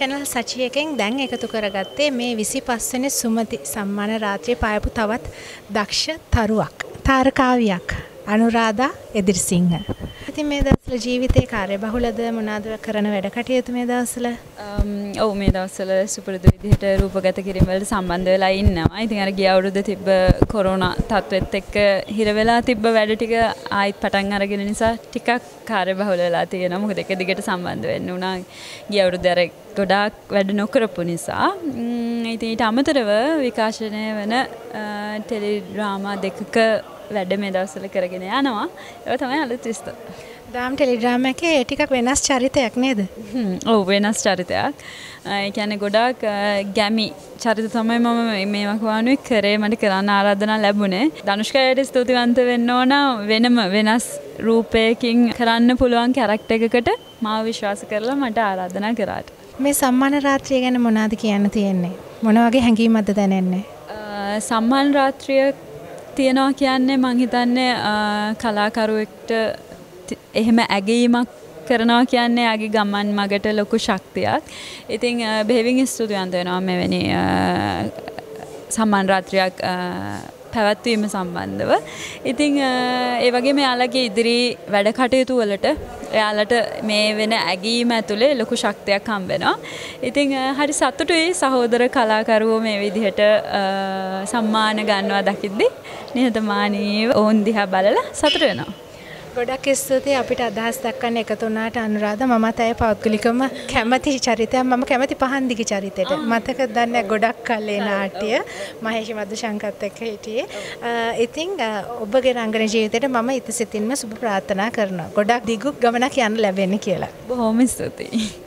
channel Sachi එකෙන් දැන් එකතු කරගත්තේ මේ 25 වෙනි සුමති සම්මාන රාත්‍රියේ පායපු තවත් දක්ෂ තරුවක් තාරකාවියක් අනුරාධා එදිරිසිංහ. ඉතින් මේ දවස්වල ජීවිතේ කාර්යබහුලද මොනවාද කරන වැඩ කටයුතු මේ දවස්වල? ඔව් මේ දවස්වල සුපුරුදු විදිහට රූපගත කිරීම වලට සම්බන්ධ වෙලා ඉන්නවා. ඉතින් අර ගිය අවුරුද්ද තිබ්බ කොරෝනා තත්ත්වෙත් එක්ක හිර වෙලා තිබ්බ වැඩ ටික ආයිත් පටන් අරගෙන නිසා ටිකක් කාර්යබහුල වෙලා තියෙනවා. මොකද එක දිගට සම්බන්ධ වෙන්න උනා. ගිය අවුරුද්ද අර ගොඩාක් වැඩ නොකරපු නිසා. ඉතින් ඊට අමතරව විකාශනය වෙන ටෙලි ඩ්‍රාමා දෙකක වැඩ මේ දවස්වල කරගෙන යනවා. ඒක තමයි අලුත් විස්තර. ඩ්‍රාම ටෙලි ඩ්‍රාමා එකේ ටිකක් වෙනස් චරිතයක් නේද? ඔව් වෙනස් චරිතයක්. ඒ කියන්නේ ගොඩාක් ගැමි චරිත තමයි මම මේවා කවණුවේ කරේ මට කරන්න ආරාධනා ලැබුණේ. ධනුෂ්කයට ස්තුතිවන්ත වෙන්න ඕන වෙනම වෙනස් රූපයකින් කරන්න පුළුවන් කැරක්ටර් එකකට මාව විශ්වාස කරලා මට ආරාධනා කරාට. මේ සම්මාන රාත්‍රිය ගැන මොනවද කියන්න තියෙන්නේ? මොන වගේ හැඟීමක්ද දැනෙන්නේ? සම්මාන රාත්‍රිය තියනවා කියන්නේ මං හිතන්නේ කලාකරුවෙක්ට එහෙම ඇගීමක් කරනවා කියන්නේ ආගේ ගමන් මගට ලොකු ශක්තියක්. ඉතින් බෙහෙවින් ස්තුතිවන්ත වෙනවා මෙවැනි සම්මාන රාත්‍රියක් පැවැත්වීම සම්බන්ධව. ඉතින් ඒ වගේම එයාලගේ ඉදිරි වැඩ කටයුතු වලට එයාලට මේ වෙන ඇගීම ඇතුලේ ලොකු ශක්තියක් හම්බ වෙනවා. ඉතින් හරි සතුටුයි සහෝදර කලාකරුවෝ මේ විදිහට සම්මාන ගන්නවා දකිද්දි නිහතමානීව ඕන් දිහා බලලා සතුට වෙනවා. ගොඩක් ස්තුතියි අපිට අදහස් දක්වන්න එකතු වුණාට අනුරාධා. මමත් අය පෞද්ගලිකවම කැමති චරිතයක්. මම කැමති පහන් දිග චරිතයට. මතක දන්නේ ගොඩක් කල්ලේ නාට්‍ය මහේෂ් මදුශංකත් එක්ක හිටියේ. ඉතින් ඔබගේ රංගන ජීවිතේට මම ඉතසිතින්ම සුබ ප්‍රාර්ථනා කරනවා. ගොඩක් දිගු ගමනක් යන්න ලැබෙන්න කියලා. බොහොම ස්තුතියි.